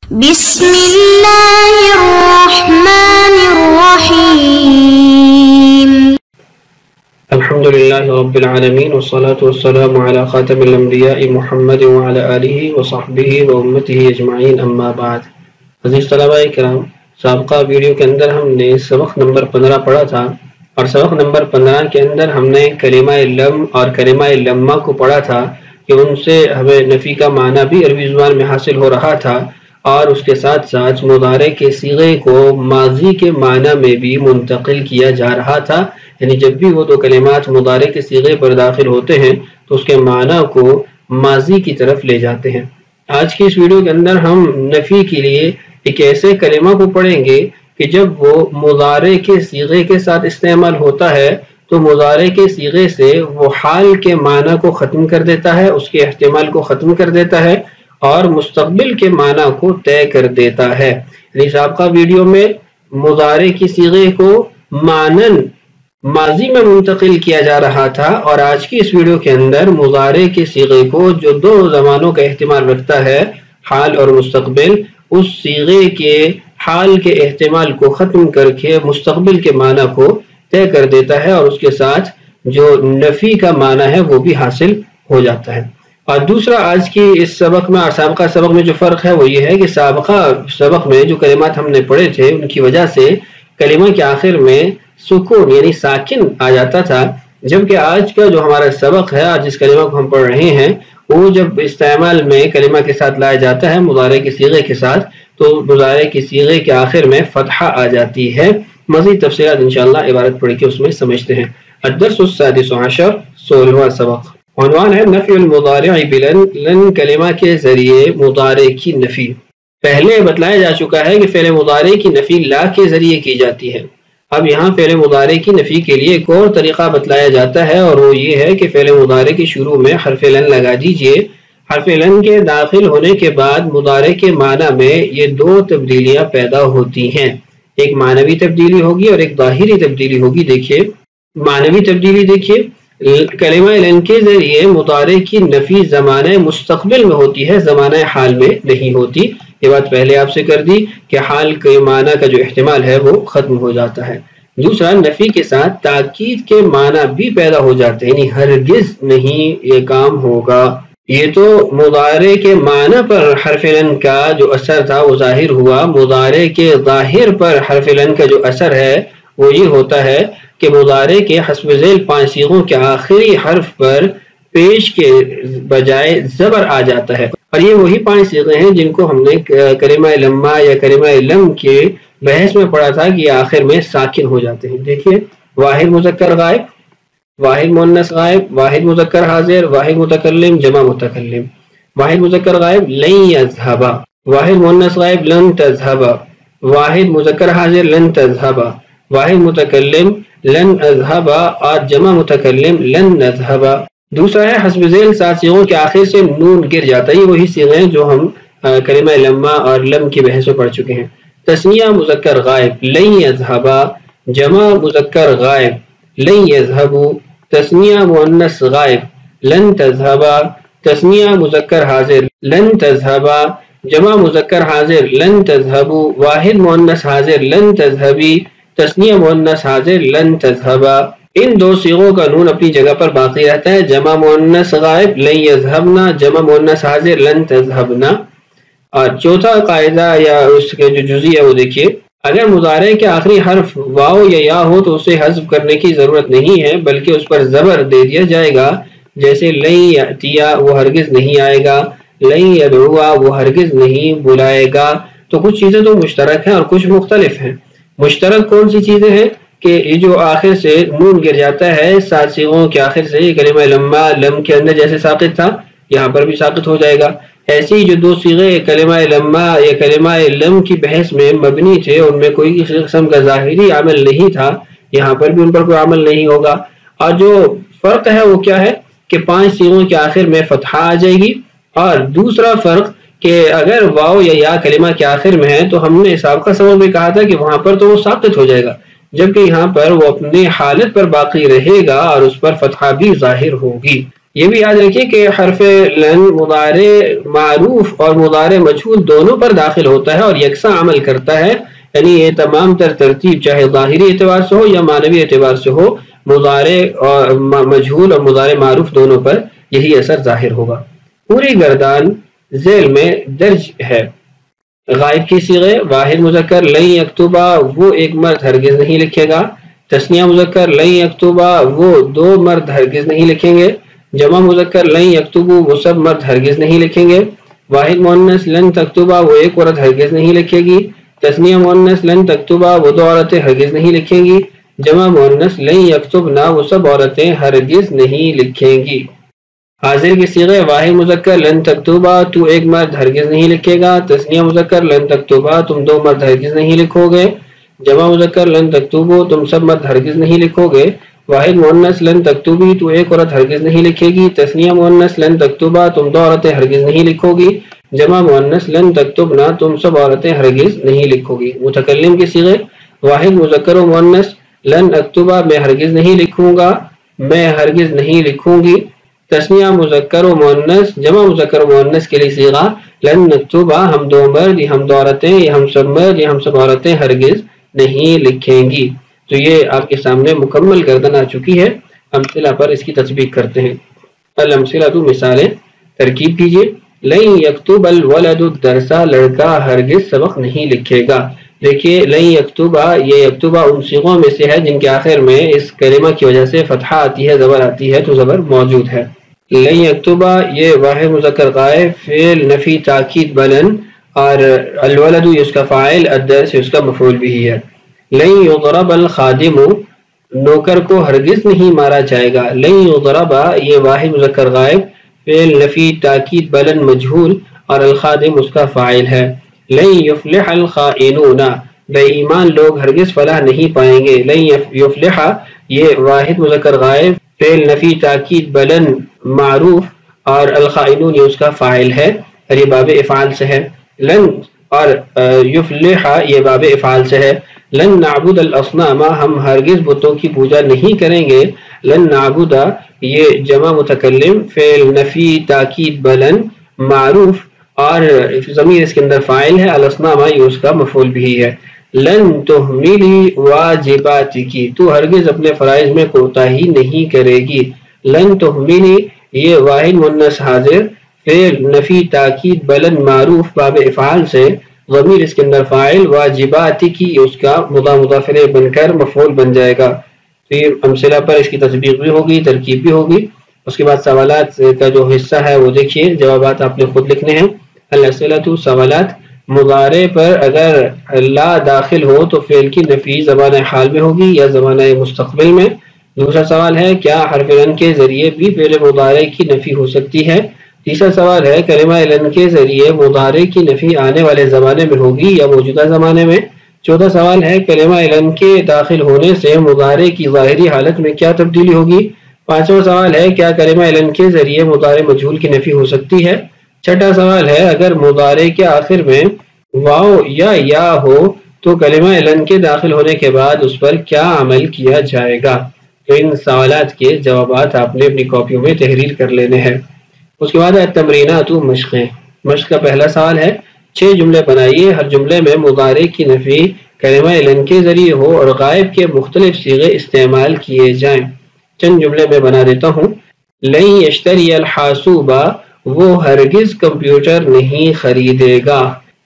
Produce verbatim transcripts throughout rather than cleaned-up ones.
بسم الله الرحمن الرحيم. الحمد لله رب العالمين والصلاة والسلام على خاتم الانبیاء محمد وعلى آلہ وصحبہ وامتہ اجمعین اما بعد. عزیز طلباء کرام، سابقہ ویڈیو کے اندر ہم نے سبق نمبر پندرہ پڑھا تھا، اور سبق نمبر پندرہ کے اندر ہم نے کلمہ لم اور کلمہ لمہ کو پڑھا تھا کہ ان سے ہمیں نفی کا معنی بھی عربی زبان میں حاصل ہو رہا تھا، اور اس کے ساتھ ساتھ مضارع کے صیغے کو ماضی کے معنی میں بھی منتقل کیا جا رہا تھا. یعنی جب بھی وہ دو کلمات مضارع کے صیغے پر داخل ہوتے ہیں تو اس کے معنی کو ماضی کی طرف لے جاتے ہیں. آج کی اس ویڈیو کے اندر ہم نفی کے لیے ایک ایسے کلمہ کو پڑھیں گے کہ جب وہ مضارع کے صیغے کے ساتھ استعمال ہوتا ہے تو مضارع کے صیغے سے وہ حال کے معنی کو ختم کر دیتا ہے، اس کے احتمال کو ختم کر دیتا ہے اور مستقبل کے معنی کو طے کر دیتا ہے. یعنی سابقہ ویڈیو میں مضارع کی صیغے کو مانن ماضی میں منتقل کیا جا رہا تھا، اور آج کی اس ویڈیو کے اندر مضارع کے صیغے کو جو دو زمانوں کا احتمال رکھتا ہے، حال اور مستقبل، اس صیغے کے حال کے احتمال کو ختم کر کے مستقبل کے معنی کو طے کر دیتا ہے، اور اس کے ساتھ جو نفی کا معنی ہے وہ بھی حاصل ہو جاتا ہے. اور دوسرا آج کی اس سبق میں اور سابقہ سبق میں جو فرق ہے وہ یہ ہے کہ سابقہ سبق میں جو کلمات ہم نے پڑھے تھے ان کی وجہ سے کلمہ کے آخر میں سکون یعنی ساکن آ جاتا تھا، جبکہ آج کا جو ہمارا سبق ہے اور جس کلمہ کو ہم پڑھ رہے ہیں وہ جب استعمال میں کلمہ کے ساتھ لایا جاتا ہے مضارع کی صیغے کے ساتھ تو مضارع کی صیغے کے آخر میں فتحہ آ جاتی ہے. مزید تفصیلات انشاءاللہ عبارت پڑھ کے اس میں سمجھتے ہیں. الدرس السادس عشر، سولہواں سبق. عنوان ہے نفی المضارع بلن، لن کلمہ کے ذریعے مضارع کی نفی. پہلے بتلایا جا چکا ہے کہ فعل مضارع کی نفی لا کے ذریعے کی جاتی ہے. اب یہاں فعل مضارع کی نفی کے لیے ایک اور طریقہ بتلایا جاتا ہے، اور وہ یہ ہے کہ فعل مضارع کے شروع میں حرف لن لگا دیجئے. حرف لن کے داخل ہونے کے بعد مضارع کے معنی میں یہ دو تبدیلیاں پیدا ہوتی ہیں، ایک معنوی تبدیلی ہوگی اور ایک ظاہری تبدیلی ہوگی. دیکھیے معنوی تبدیلی، دیکھیے کلمہ لن کے ذریعے مضارع کی نفی زمانہ مستقبل میں ہوتی ہے، زمانہ حال میں نہیں ہوتی. یہ بات پہلے آپ سے کر دی کہ حال کے معنی کا جو احتمال ہے وہ ختم ہو جاتا ہے. دوسرا، نفی کے ساتھ تاکید کے معنی بھی پیدا ہو جاتے ہیں، یعنی ہرگز نہیں یہ کام ہوگا. یہ تو مضارع کے معنی پر حرف لن کا جو اثر تھا وہ ظاہر ہوا. مضارع کے ظاہر پر حرف لن کا جو اثر ہے وہ یہ ہوتا ہے کہ مضارع کے حسب ذیل پانچ صیغوں کے آخری حرف پر پیش کے بجائے زبر آ جاتا ہے، اور یہ وہی پانچ صیغے ہیں جن کو ہم نے کلمہ لمہ یا کلمہ لم کے بحث میں پڑھا تھا کہ آخر میں ساکن ہو جاتے ہیں. دیکھیے واحد مذکر غائب، واحد مؤنث غائب، واحد مذکر حاضر، واحد متکلم، جمع متکلم. واحد مذکر غائب لن یذهب، واحد مؤنث غائب لن تذهب، واحد مذکر حاضر لن تذهب، واحد متکلم لن اذهب، اور جمع متکلم لن نذهب. دوسرا ہے حسب ذیل سات صیغوں کے آخر سے نون گر جاتا ہے. یہ وہی صیغے ہیں جو ہم کلمہ لمہ اور لم کی بحث میں پڑھ چکے ہیں. تثنیہ مذکر غائب لن یذهب، جمع مذکر غائب لن یذهب، تثنیہ مؤنث غائب لن تذهب، تثنیہ مذکر حاضر لن تذهب، جمع مذکر حاضر لن تذهب، واحد مؤنث حاضر لن تذهبی، تثنیہ مؤنث حاضر لن تذهب. ان دو صیغوں کا نون اپنی جگہ پر باقی رہتا ہے. جمع مؤنث غائب لن یذهبنا، جمع مؤنث حاضر لن تذهبنا. اور چوتھا قاعدہ یا اس کے جو جزئی ہے وہ دیکھیے، اگر مضارع کے آخری حرف واو یا یا ہو تو اسے حذف کرنے کی ضرورت نہیں ہے، بلکہ اس پر زبر دے دیا جائے گا. جیسے لن یأتیا، وہ ہرگز نہیں آئے گا، لن یدعوا، وہ ہرگز نہیں بلائے گا. تو کچھ چیزیں تو مشترک ہیں اور کچھ مختلف ہیں. مشترک کون سی چیزیں ہیں کہ یہ جو آخر سے نون گر جاتا ہے سات صیغوں کے آخر سے، کلمہ لمہ لم کے اندر جیسے ساقط تھا یہاں پر بھی ساقط ہو جائے گا. ایسی جو دو صیغے کلمہ لمہ یا کلمہ لم کی بحث میں مبنی تھے ان میں کوئی قسم کا ظاہری عمل نہیں تھا، یہاں پر بھی ان پر کوئی عمل نہیں ہوگا. اور جو فرق ہے وہ کیا ہے کہ پانچ صیغوں کے آخر میں فتحہ آ جائے گی. اور دوسرا فرق کہ اگر واو یا یا کلمہ کے آخر میں ہے تو ہم نے سابقہ سبق میں کہا تھا کہ وہاں پر تو وہ ساقط ہو جائے گا، جبکہ یہاں پر وہ اپنی حالت پر باقی رہے گا اور اس پر فتحہ بھی ظاہر ہوگی. یہ بھی یاد رکھیے کہ حرف لن مضارع معروف اور مضارع مجہول دونوں پر داخل ہوتا ہے اور یکساں عمل کرتا ہے، یعنی یہ تمام تر ترتیب چاہے ظاہری اعتبار سے ہو یا معنوی اعتبار سے ہو، مضارع اور مجہول اور مضارع معروف دونوں پر یہی اثر ظاہر ہوگا۔ پوری گردان ذیل میں درج ہے۔ غائب کی صیغے واحد مذکر لن یکتبا وہ ایک مرد ہرگز نہیں لکھے گا، تثنیہ مذکر لن یکتبا وہ دو مرد ہرگز نہیں لکھیں گے، جمع مذکر لن یکتبو وہ سب مرد ہرگز نہیں لکھیں گے، واحد مؤنث لن تکتبا وہ ایک عورت ہرگز نہیں لکھے گی، تثنیہ مؤنث لن تکتبا وہ دو عورتیں ہرگز نہیں لکھیں گی، جمع مؤنث لن یکتبنا وہ سب عورتیں ہرگز نہیں لکھیں گی۔ حاضر کی صیغے واحد مذکر لن تکتبا تو ایک مرد ہرگز نہیں لکھے گا، تثنیہ مذکر لن تکتبا تم دو مرد ہرگز نہیں لکھو گے، جمع مذکر لن تکتبو تم سب مرد ہرگز نہیں لکھو گے، واحد مؤنث لن تکتبی تو ایک عورت ہرگز نہیں لکھے گی، تثنیہ مؤنث لن تکتبا تم دو عورتیں ہرگز نہیں لکھو گی، جمع مؤنث لن تکتبنا تم سب عورتیں ہرگز نہیں لکھو گی۔ متکلم کی صیغے واحد مذکر و مؤنث لن اکتبا میں ہرگز نہیں لکھوں گا، میں ہرگز نہیں لکھوں گی، تثنیہ مذکر و مؤنث جمع مذکر و مؤنث کے لیے صیغہ لن نکتبا ہم دو مرد یا ہم دو عورتیں یا ہم سب مرد یا ہم سب عورتیں ہرگز نہیں لکھیں گی۔ تو یہ آپ کے سامنے مکمل گردن آ چکی ہے۔ امثلہ پر اس کی تطبیق کرتے ہیں۔ الامثلہ تو مثالیں ترکیب کیجیے۔ لن یکتب الولد الدرس لڑکا ہرگز سبق نہیں لکھے گا۔ دیکھیے لن یکتبا یہ یکتبا ان صیغوں میں سے ہے جن کے آخر میں اس کلمہ کی وجہ سے فتحہ آتی ہے، زبر آتی ہے، تو زبر موجود ہے۔ لن یکتبا یہ واحد مذکر غائب فعل نفی تاکید بلن اور الولد یہ اس کا فاعل، الدرس اس کا مفعول بھی ہے۔ لن یضرب الخادم نوکر کو ہرگز نہیں مارا جائے گا۔ لن یضرب یہ واحد مذکر غائب فعل نفی تاکید بلن مجہول اور الخادم اس کا فاعل ہے۔ لن یفلح الخائنون بے ایمان لوگ ہرگز فلاح نہیں پائیں گے۔ لن یفلح یہ واحد مذکر غائب فعل نفی تاکید بلن معروف اور الخائنون یہ اس کا فاعل ہے اور یہ باب افعال سے ہے۔ لن اور یفلح یہ باب افعال سے ہے۔ لن نعبد الاصنام ہم ہرگز بتوں کی پوجا نہیں کریں گے۔ لن نعبد یہ جمع متکلم فعل نفی تاکید بلن معروف اور ضمیر اس کے اندر فاعل ہے، الاصنام یہ اس کا مفعول بھی ہے۔ لن تہملی واجباتک تو ہرگز اپنے فرائض میں کوتاہی نہیں کرے گی۔ لن تہملی یہ واحد مؤنث حاضر فعل نفی تاکید بلن معروف باب افعال سے، ضمیر اس کے اندر فاعل، واجباتک اس کا مضاف مضاف الیہ بن کر مفعول بن جائے گا۔ تو یہ امثلہ پر اس کی تطبیق بھی ہوگی، ترکیب بھی ہوگی۔ اس کے بعد سوالات کا جو حصہ ہے وہ دیکھیے، جوابات آپ نے خود لکھنے ہیں۔ الاسئلۃ سوالات، مضارع پر اگر لا داخل ہو تو فعل کی نفی زبان حال میں ہوگی یا زبان مستقبل میں؟ دوسرا سوال ہے کیا حرف لن کے ذریعے بھی فعل مضارع کی نفی ہو سکتی ہے؟ تیسرا سوال ہے کلمہ لن کے ذریعے مضارع کی نفی آنے والے زمانے میں ہوگی یا موجودہ زمانے میں؟ چوتھا سوال ہے کلمہ لن کے داخل ہونے سے مضارع کی ظاہری حالت میں کیا تبدیلی ہوگی؟ پانچواں سوال ہے کیا کلمہ لن کے ذریعے مضارع مجہول کی نفی ہو سکتی ہے؟ چھٹا سوال ہے اگر مضارع کے آخر میں واو یا یا ہو تو کلمہ لن کے داخل ہونے کے بعد اس پر کیا عمل کیا جائے گا؟ تو ان سوالات کے جوابات آپ نے اپنی کاپیوں میں تحریر کر لینے ہیں۔ اس کے بعد ہے تمرینات و مشقیں۔ مشق کا پہلا سوال ہے چھ جملے بنائیے، ہر جملے میں مضارع کی نفی کلمہ لن کے ذریعے ہو اور غائب کے مختلف صیغے استعمال کیے جائیں۔ چند جملے میں بنا دیتا ہوں۔ لن یشتری الحاسوب وہ ہرگز کمپیوٹر نہیں خریدے گا۔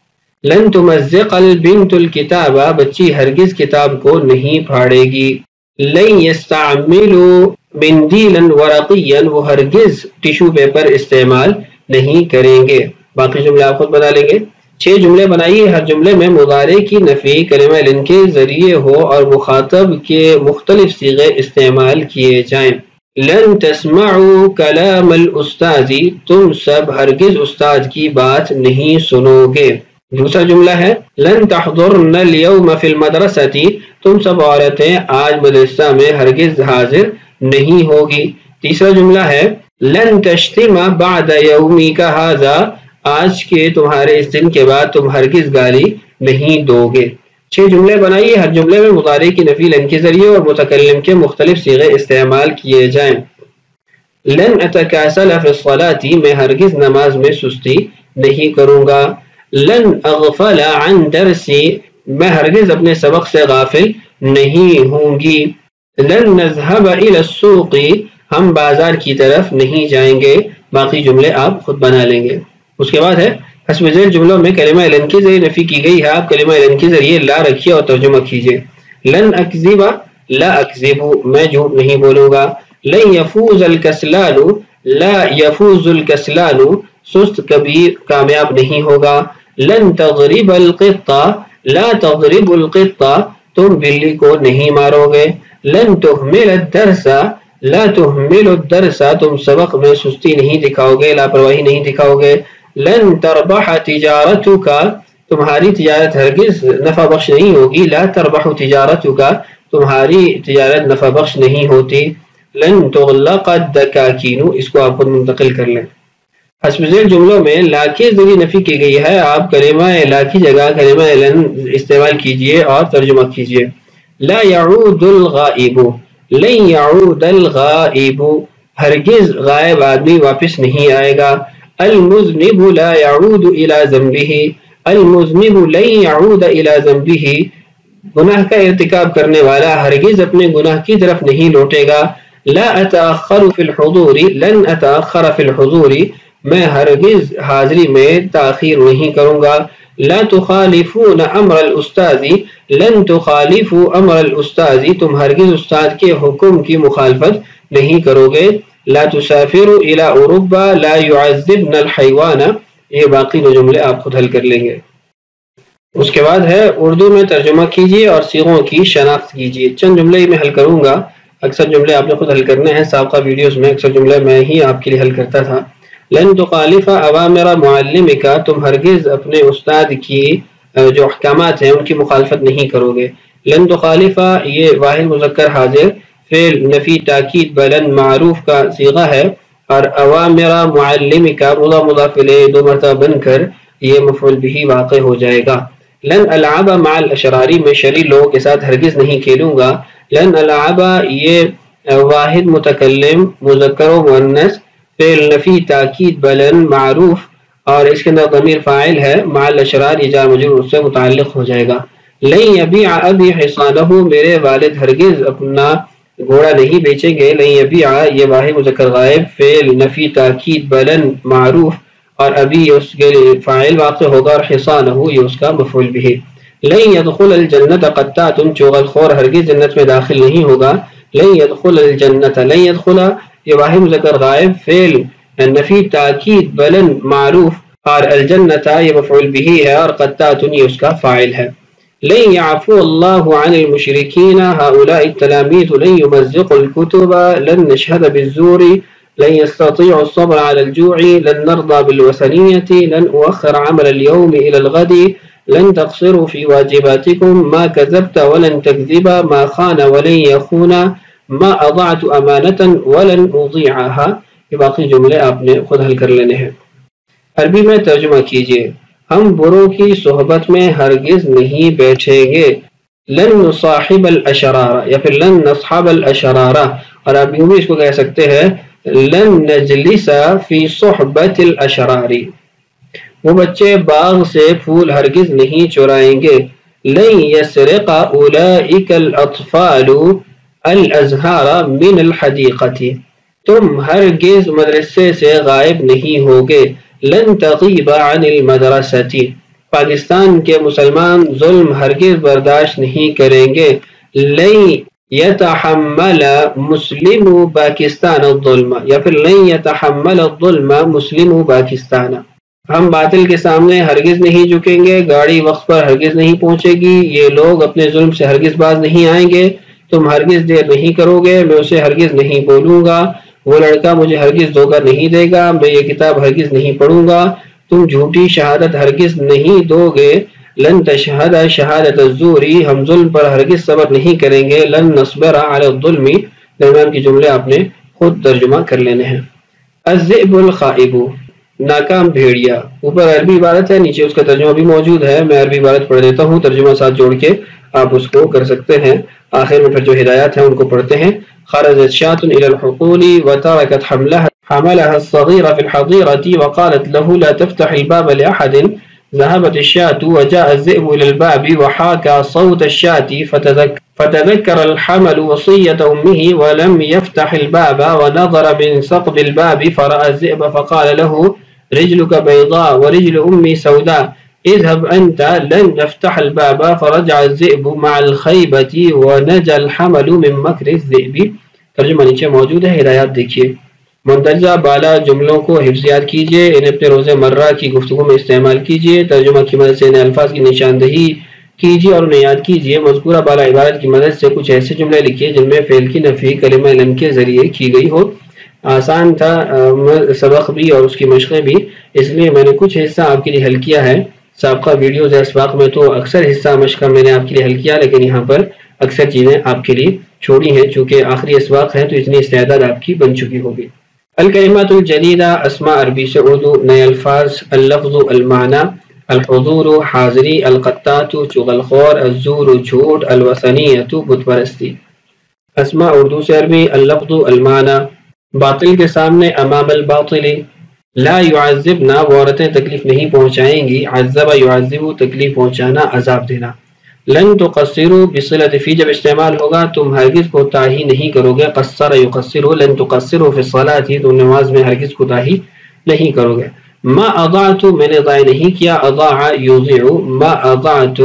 لن تمزق البنت الکتاب بچی ہرگز کتاب کو نہیں پھاڑے گی۔ لن یستعملوا مندیلا ورقیا وہ ہرگز ٹیشو پیپر استعمال نہیں کریں گے۔ باقی جملے آپ خود بنا لیں گے۔ چھ جملے بنائیے، ہر جملے میں مضارع کی نفی کلمہ لن کے ذریعے ہو اور مخاطب کے مختلف صیغے استعمال کیے جائیں۔ لن تسمعوا کلام الاستاذ تم سب ہرگز استاد کی بات نہیں سنو گے۔ دوسرا جملہ ہے لن تحضرن اليوم فی المدرسہ تم سب عورتیں آج مدرسہ میں ہرگز حاضر نہیں ہوگی۔ تیسرا جملہ ہے لن تشتم بعد یومک ھذا آج کے تمہارے اس دن کے بعد تم ہرگز گالی نہیں دو گے۔ چھ جملے بنائیے، ہر جملے میں مضارع کی نفی لن کے ذریعے اور متکلم کے مختلف صیغے استعمال کیے جائیں۔ لن اتکاسل فی الصلاۃ میں ہرگز نماز میں سستی نہیں کروں گا. لن اغفل عن درسی میں ہرگز اپنے سبق سے غافل نہیں ہوں گی. لن نذهب الى السوق ہم بازار کی طرف نہیں جائیں گے. باقی جملے آپ خود بنا لیں گے. اس کے بعد ہے حسب ذیل جملوں میں کلمہ لن کے ذریعے نفی کی گئی ہے. آپ کلمہ لن کے ذریعے لا رکھیے اور ترجمہ کیجیے. لن اکذب لا اکذب میں جھوٹ نہیں بولوں گا. لن یفوز الکسلان لا یفوز الکسلان سست کبھی کامیاب نہیں ہوگا. لن تضرب القطہ لا تضرب القطہ تم بلی کو نہیں مارو گے. لن تهمل الدرس لا تهمل الدرس تم سبق میں سستی نہیں دکھاؤ گے، لاپرواہی نہیں دکھاؤ گے. لن تربح تجارتک تمہاری تجارت ہرگز نفع بخش نہیں ہوگی. لا تربح تجارتک تمہاری تجارت نفع بخش نہیں ہوتی. لن تغلق الدکاکین اس کو آپ خود منتقل کر لیں. حسب ذیل جملوں میں لا کے ذریعے نفی کی گئی ہے. آپ کلمہ لا کی جگہ کلمہ لن استعمال کیجئے اور ترجمہ کیجئے. لا يعود الغائب لن يعود الغائب ہرگز غائب آدمی واپس نہیں آئے گا. المذنب لا يعود الى ذنبه المذنب لن يعود الى ذنبه گناہ کا ارتکاب کرنے والا ہرگز اپنے گناہ کی طرف نہیں لوٹے گا. لا اتاخر في الحضور لن اتاخر في الحضور میں ہرگز حاضری میں تاخیر نہیں کروں گا. لا تخالفون امر الاستاذ لن تخالفوا امر الاستاذ تم ہرگز استاد کے حکم کی مخالفت نہیں کرو گے. لا تسافروا الى اوروبا لا يعذبن الحيوان یہ باقی دو جملے آپ خود حل کر لیں گے. اس کے بعد ہے اردو میں ترجمہ کیجیے اور صیغوں کی شناخت کیجیے. چند جملے میں حل کروں گا، اکثر جملے آپ نے خود حل کرنے ہیں. سابقہ ویڈیوز میں اکثر جملے میں ہی آپ کے لیے حل کرتا تھا. لن تخالف اوامر معلمک تم ہرگز اپنے استاد کی جو احکامات ہیں ان کی مخالفت نہیں کرو گے. لن تخالف یہ واحد مذکر حاضر فعل نفی تاکید بلن معروف کا صیغہ ہے، اور اوامر معلمک مضاف مضاف الیہ دو مرتبہ بن کر یہ مفعول بھی واقع ہو جائے گا. لن العب مع الاشراری میں شری لوگوں کے ساتھ ہرگز نہیں کھیلوں گا. لن العب یہ واحد متکلم مذکر و مؤنث فعل نفی تاکید بلن معروف اور اس کے اندر ضمیر فاعل ہے. مع الاشرار یہ جار مجرور اس سے متعلق ہو جائے گا. لن یبیع ابی حصانہ میرے والد ہرگز اپنا گھوڑا نہیں بیچیں گے. لن یبیع یہ واحد مذکر غائب فعل نفی تاکید بلن معروف اور ابھی اس کے فاعل واقع ہوگا اور حصانہ یہ اس کا مفعول بھی. لن يدخل الجنت قطات چغل خور ہرگز جنت میں داخل نہیں ہوگا. لن يدخل الجنت لن يدخل یہ واحد مذکر غائب فعل نفی تاکید بلن معروف اور الجنت یہ مفعول بھی ہے اور قطات یہ اس کا فاعل ہے. لن يعفو الله عن المشركين هؤلاء التلاميذ لن يمزقوا الكتب لن نشهد بالزور لن يستطيعوا الصبر على الجوع لن نرضى بالوثنية لن أؤخر عمل اليوم إلى الغد لن تقصروا في واجباتكم ما كذبت ولن تكذب ما خان ولن يخون ما أضعت أمانة ولن أضيعها. یہ باقی جملے آپ نے خود حل کر لینے ہیں. عربی میں ترجمہ کیجئے. ہم بروں کی صحبت میں ہرگز نہیں بیٹھیں گے. لن نصاحب الاشرار یا پھر لن نصحب الاشرار اور آپ یوں بھی اس کو کہہ سکتے ہیں لن نجلس فی صحبت الاشرار وہ بچے باغ سے پھول ہرگز نہیں چرائیں گے. لن یسرق اولئک الاطفال الازہار من الحدیقۃ تم ہرگز مدرسے سے غائب نہیں ہوگے. لن تغیب عن المدرسۃ پاکستان کے مسلمان ظلم ہرگز برداشت نہیں کریں گے. لن یتحمل مسلم پاکستان الظلم یا پھر لن یتحمل الظلم مسلم پاکستان ہم باطل کے سامنے ہرگز نہیں جھکیں گے. گاڑی وقت پر ہرگز نہیں پہنچے گی. یہ لوگ اپنے ظلم سے ہرگز باز نہیں آئیں گے. تم ہرگز دیر نہیں کرو گے. میں اسے ہرگز نہیں بولوں گا. وہ لڑکا مجھے ہرگز دھوکہ نہیں دے گا. میں یہ کتاب ہرگز نہیں پڑھوں گا. تم جھوٹی شہادت ہرگز نہیں دو گے. لن تشہد شہادت الزوری ہم ظلم پر ہرگز صبر نہیں کریں گے. لن نصبر علی الظلم درمیان کے جملے آپ نے خود ترجمہ کر لینے ہیں. الذئب الخائب ناکام بھیڑیا اوپر عربی عبارت ہے، نیچے اس کا ترجمہ بھی موجود ہے. میں عربی عبارت پڑھ دیتا ہوں، ترجمہ ساتھ جوڑ کے آپ اس کو کر سکتے ہیں. آخر میں پھر جو ہدایات ہیں ان کو پڑھتے ہیں. خرجت شاة إلى الحقول وتركت حملها حملها الصغير في الحظيرة وقالت له لا تفتح الباب لأحد. ذهبت الشاة وجاء الذئب إلى الباب وحاكى صوت الشاة فتذكر, فتذكر الحمل وصية أمه ولم يفتح الباب ونظر من ثقب الباب فرأى الذئب فقال له رجلك بيضاء ورجل أمي سوداء اذهب أنت لن نفتح الباب. فرجع الذئب مع الخيبة ونجا الحمل من مكر الذئب. ترجمہ نیچے موجود ہے، ہدایات دیکھیے۔ مندرجہ بالا جملوں کو حفظیات کیجیے، انہیں اپنے روز مرہ کی گفتگو میں استعمال کیجیے، ترجمہ کی مدد سے انہیں الفاظ کی نشاندہی کیجیے اور انہیں یاد کیجیے۔ مذکورہ بالا عبارت کی مدد سے کچھ ایسے جملے لکھیے جن میں فعل کی نفی کلمہ لن کے ذریعے کی گئی ہو۔ آسان تھا سبق بھی اور اس کی مشقیں بھی، اس لیے میں نے کچھ حصہ آپ کے لیے حل کیا ہے۔ سابقہ ویڈیوز یا اسباق میں تو اکثر حصہ مشق میں نے آپ کے لیے حل کیا، لیکن یہاں پر اکثر چیزیں آپ کے لیے چھوڑی ہیں، چونکہ آخری اسباق ہے تو اتنی استعداد آپ کی بن چکی ہوگی۔ الکلمات الجدیدہ، اسماء عربی سے اردو، نئے الفاظ، اللفظ المعنی، الحضور حاضری، القطات چغل خور، الزور جھوٹ، الوثنیت بت پرستی۔ اسماء اردو سے عربی، اللفظ المعنی، باطل کے سامنے امام الباطل، لا يعذبنا وہ عورتیں تکلیف نہیں پہنچائیں گی، عذب يعذب تکلیف پہنچانا عذاب دینا۔ لن تقصروا بصلۃ فی جب استعمال ہوگا تم ہرگز کوتاہی نہیں کرو گے، قصر یقصر لن تقصروا فی الصلاۃ تم نماز میں ہرگز کوتاہی نہیں کرو گے۔ ما اضعت میں نے ضائع نہیں کیا، اضاع یضيع، ما اضعت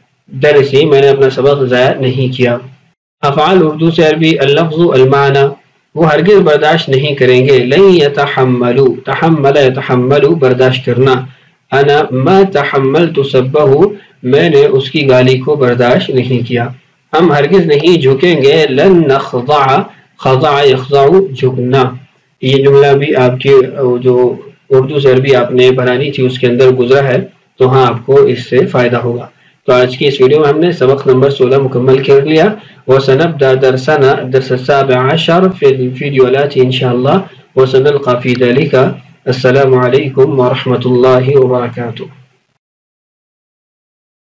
درسی میں نے اپنا سبق ضائع نہیں کیا۔ افعال اردو سے عربی، اللفظ المعنی وہ ہرگز برداشت نہیں کریں گے، لن یتحملوا تحمل یتحملوا برداشت کرنا، انا ما تحملت سبہ میں نے اس کی گالی کو برداشت نہیں کیا، ہم ہرگز نہیں جھکیں گے، لن نخضع خضع یخضع جھکنا۔ یہ جملہ بھی آپ کی جو اردو سے عربی آپ نے بنانی تھی اس کے اندر گزرا ہے، تو ہاں آپ کو اس سے فائدہ ہوگا۔ تو آج کی اس ویڈیو میں ہم نے سبق نمبر سولہ مکمل کر لیا، وسنبدأ درسنا درس السابع عشر في الفيديو الآتي إن شاء الله، وسنلقى في ذلك۔ السلام عليكم ورحمة الله وبركاته۔